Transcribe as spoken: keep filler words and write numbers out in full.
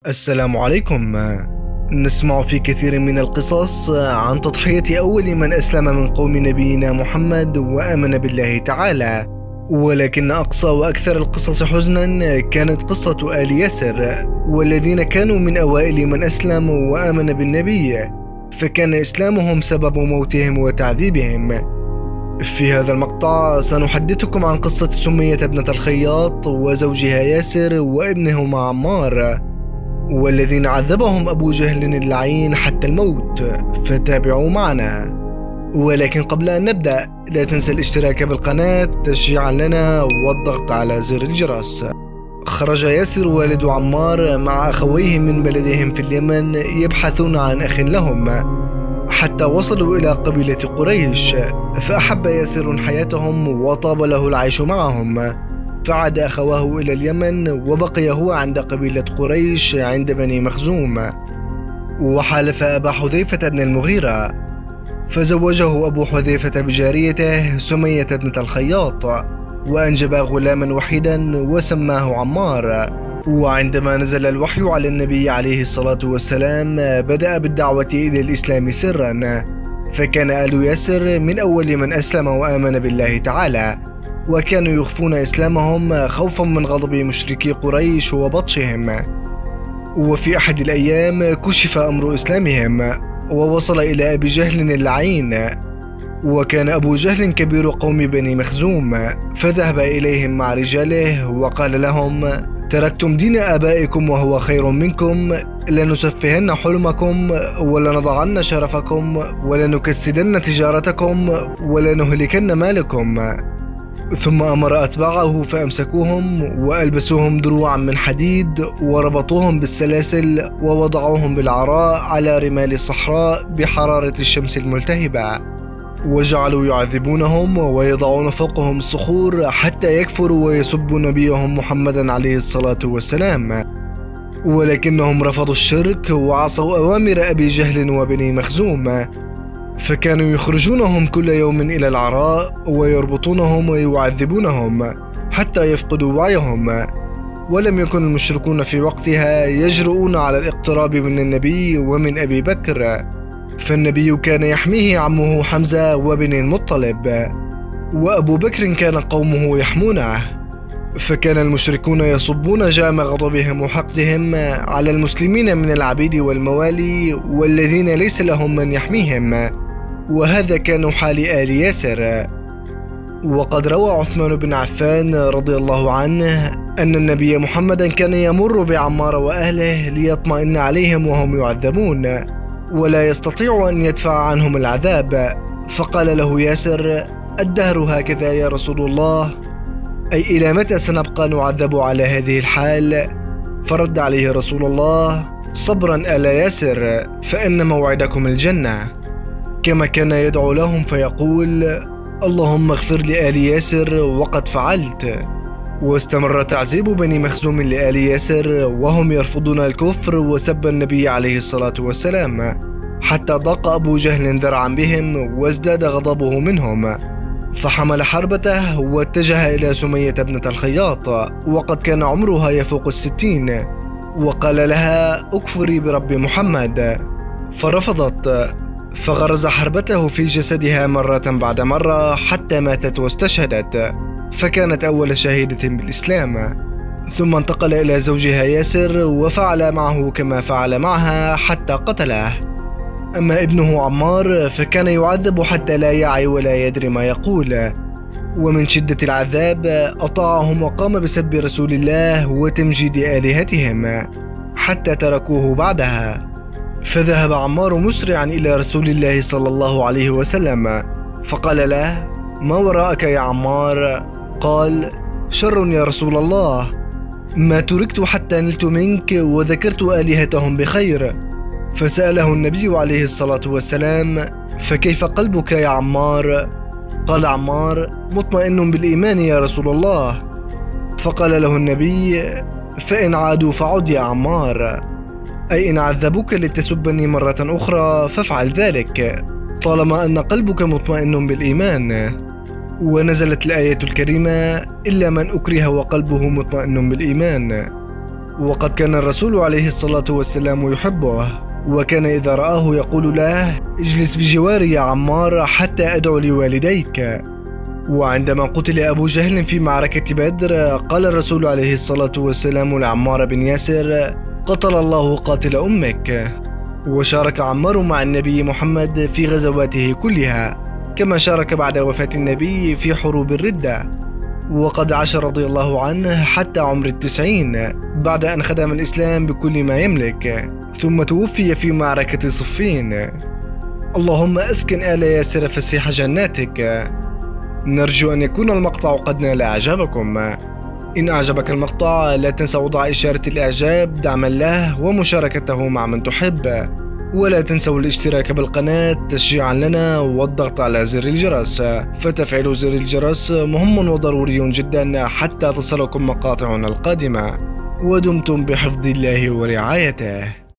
السلام عليكم. نسمع في كثير من القصص عن تضحية أول من أسلم من قوم نبينا محمد وآمن بالله تعالى، ولكن أقصى وأكثر القصص حزنا كانت قصة آل ياسر، والذين كانوا من أوائل من أسلموا وآمن بالنبي، فكان إسلامهم سبب موتهم وتعذيبهم. في هذا المقطع سنحدثكم عن قصة سمية ابنة الخياط وزوجها ياسر وابنهما عمار، والذين عذبهم أبو جهل اللعين حتى الموت، فتابعوا معنا. ولكن قبل أن نبدأ لا تنسى الاشتراك بالقناة تشجيعا لنا والضغط على زر الجرس. خرج ياسر والد عمار مع أخويه من بلدهم في اليمن يبحثون عن أخ لهم، حتى وصلوا إلى قبيلة قريش، فأحب ياسر حياتهم وطاب له العيش معهم، فعاد أخواه إلى اليمن وبقي هو عند قبيلة قريش عند بني مخزوم، وحالف أبا حذيفة بن المغيرة، فزوجه أبو حذيفة بجاريته سمية ابنة الخياط، وأنجب غلاما وحيدا وسماه عمار. وعندما نزل الوحي على النبي عليه الصلاة والسلام بدأ بالدعوة إلى الإسلام سرا، فكان آل ياسر من أول من أسلم وآمن بالله تعالى، وكانوا يخفون إسلامهم خوفا من غضب مشركي قريش وبطشهم. وفي أحد الأيام كشف أمر إسلامهم ووصل إلى أبي جهل اللعين، وكان أبو جهل كبير قوم بني مخزوم، فذهب إليهم مع رجاله وقال لهم: تركتم دين آبائكم وهو خير منكم، لنسفهن حلمكم ولنضعن شرفكم ولنكسدن تجارتكم ولنهلكن مالكم. ثم أمر أتباعه فأمسكوهم وألبسوهم دروعا من حديد وربطوهم بالسلاسل ووضعوهم بالعراء على رمال الصحراء بحرارة الشمس الملتهبة، وجعلوا يعذبونهم ويضعون فوقهم الصخور حتى يكفروا ويسبوا نبيهم محمدا عليه الصلاة والسلام. ولكنهم رفضوا الشرك وعصوا أوامر أبي جهل وبني مخزوم، فكانوا يخرجونهم كل يوم إلى العراء ويربطونهم ويعذبونهم حتى يفقدوا وعيهم. ولم يكن المشركون في وقتها يجرؤون على الاقتراب من النبي ومن أبي بكر، فالنبي كان يحميه عمه حمزة وبني المطلب، وأبو بكر كان قومه يحمونه، فكان المشركون يصبون جام غضبهم وحقدهم على المسلمين من العبيد والموالي والذين ليس لهم من يحميهم، وهذا كان حال آل ياسر. وقد روى عثمان بن عفان رضي الله عنه أن النبي محمدا كان يمر بعمار وأهله ليطمئن عليهم وهم يعذبون، ولا يستطيع أن يدفع عنهم العذاب، فقال له ياسر: الدهر هكذا يا رسول الله، أي إلى متى سنبقى نعذب على هذه الحال؟ فرد عليه رسول الله: صبرا آل ياسر، فإن موعدكم الجنة. كما كان يدعو لهم فيقول: اللهم اغفر لآل ياسر وقد فعلت. واستمر تعذيب بني مخزوم لآل ياسر وهم يرفضون الكفر وسب النبي عليه الصلاة والسلام، حتى ضاق أبو جهل ذرعا بهم وازداد غضبه منهم، فحمل حربته واتجه إلى سمية ابنة الخياط، وقد كان عمرها يفوق الستين، وقال لها: اكفري برب محمد، فرفضت، فغرز حربته في جسدها مرة بعد مرة حتى ماتت واستشهدت، فكانت أول شهيدة بالإسلام. ثم انتقل إلى زوجها ياسر وفعل معه كما فعل معها حتى قتله. أما ابنه عمار فكان يعذب حتى لا يعي ولا يدري ما يقول، ومن شدة العذاب أطاعهم وقام بسب رسول الله وتمجيد آلهتهم حتى تركوه بعدها. فذهب عمار مسرعا إلى رسول الله صلى الله عليه وسلم فقال له: ما وراءك يا عمار؟ قال: شر يا رسول الله، ما تركت حتى نلت منك وذكرت آلهتهم بخير. فسأله النبي عليه الصلاة والسلام: فكيف قلبك يا عمار؟ قال عمار: مطمئن بالإيمان يا رسول الله. فقال له النبي: فإن عادوا فعد يا عمار، أي إن عذبوك لتسبني مرة أخرى فافعل ذلك، طالما أن قلبك مطمئن بالإيمان. ونزلت الآية الكريمة: إلا من أكره وقلبه مطمئن بالإيمان. وقد كان الرسول عليه الصلاة والسلام يحبه، وكان إذا رآه يقول له: اجلس بجواري يا عمار حتى أدعو لوالديك. وعندما قتل أبو جهل في معركة بدر قال الرسول عليه الصلاة والسلام لعمار بن ياسر: قتل الله قاتل أمك. وشارك عمار مع النبي محمد في غزواته كلها، كما شارك بعد وفاة النبي في حروب الردة، وقد عاش رضي الله عنه حتى عمر التسعين بعد أن خدم الإسلام بكل ما يملك، ثم توفي في معركة صفين. اللهم أسكن آل ياسر فسيح جناتك. نرجو أن يكون المقطع قد نال إعجابكم. إن أعجبك المقطع لا تنسى وضع إشارة الإعجاب دعما له ومشاركته مع من تحب، ولا تنسوا الاشتراك بالقناة تشجيعا لنا والضغط على زر الجرس، فتفعيل زر الجرس مهم وضروري جدا حتى تصلكم مقاطعنا القادمة. ودمتم بحفظ الله ورعايته.